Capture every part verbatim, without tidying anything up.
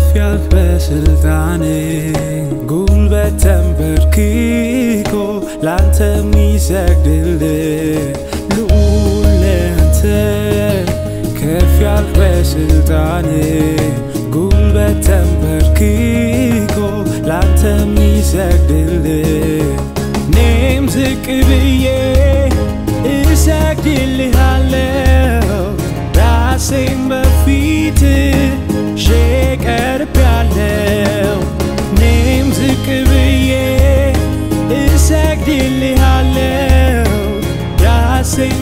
ያልፍ በስልጣኔ ጉልበት ተንበርክኮ ላንተ የሚሰግድልህ ልዑል ለአንተ ከፍ ያልፍ በስልጣኔ ጉልበት ተንበርክኮ ላንተ የሚሰግድልህ እኔም ዝቅ ብዬ እሰግድልሃለሁ ራሴን በፊትህ ቀርቤያለሁ እኔም ዝቅ ብዬ እሰግድልሃለሁ ራሴን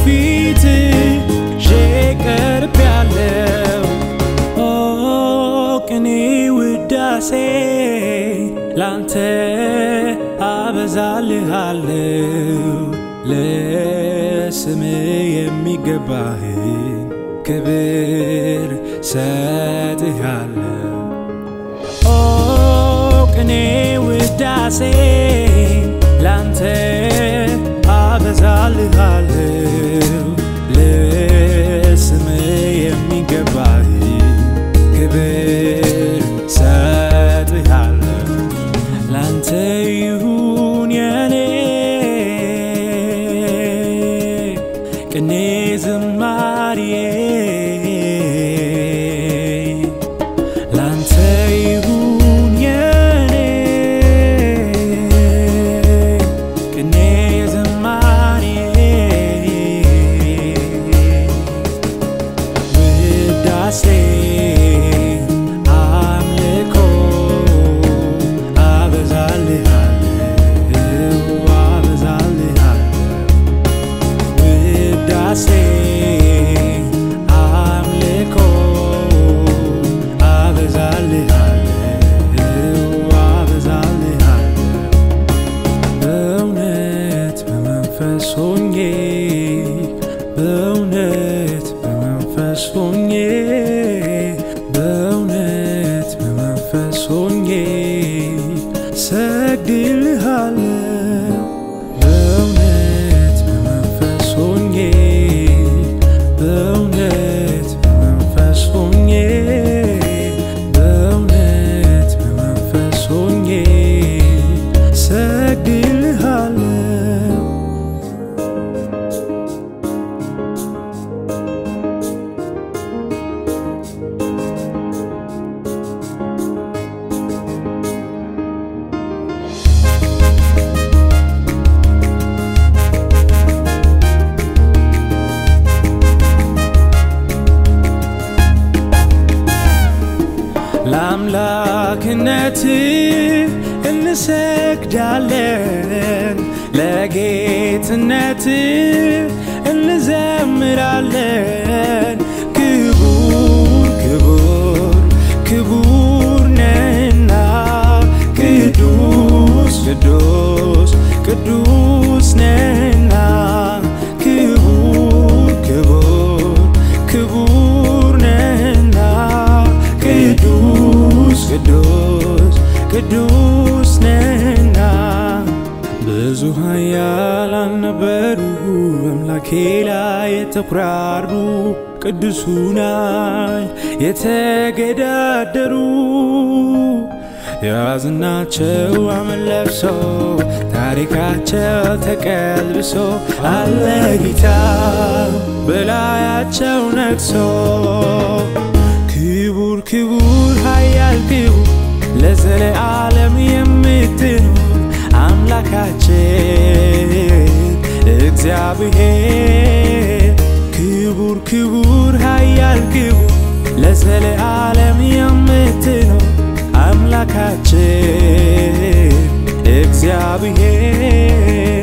በፊትህ ቀርቤያለሁ ኦ ቅኔ ውዳሴ ላንተ አበዛልሃለሁ ለስምህ የሚገባህን ክብር ሰጥሃለሁ ኦ ቅኔ ውዳሴ ላንተ አበዛልሃለሁ ለስምህ የሚገባህን ክብር ሰጥሃለሁ ላንተ ይሁን የኔ ቅኔ ዝማሬ በእውነት በመንፈስ ሆኜ በእውነት በመንፈስ ሆኜ ሰግድልሃለሁ በእውነት በመንፈስ ሆኜ በእውነት በመንፈስ ሆኜ በእውነት በመንፈስ ሆኜ ሰግድልሃለሁ ለአምላክነት እንሰግዳለን ለጌትነት እንዘምራለን ክቡር ክቡር ክቡር ነህና ቅዱስ ቅዱስ ቅዱስ ነህና ክቡር ክቡር ክቡር ነህና ቅዱስ ቅዱስ ቅዱስ ነህና ብዙ ኃያላን ነበሩ በአምላኬ ላይ የተኩራሩ ቅዱሱን ኃይል የተገዳደሩ ያዝናቸው አመድ ለብሶ ታሪካቸው ተቀልብሶ አለ ጌታ በላያቸው ነግሶ ክቡር ክቡር ኃያል ክቡር ለዘለዓለም የምትኖር አምላካችን እግዚአብሔር ክቡር ክቡር ኃያል ክቡር ለዘለዓለም የምትኖር አምላካችን እግዚአብሔር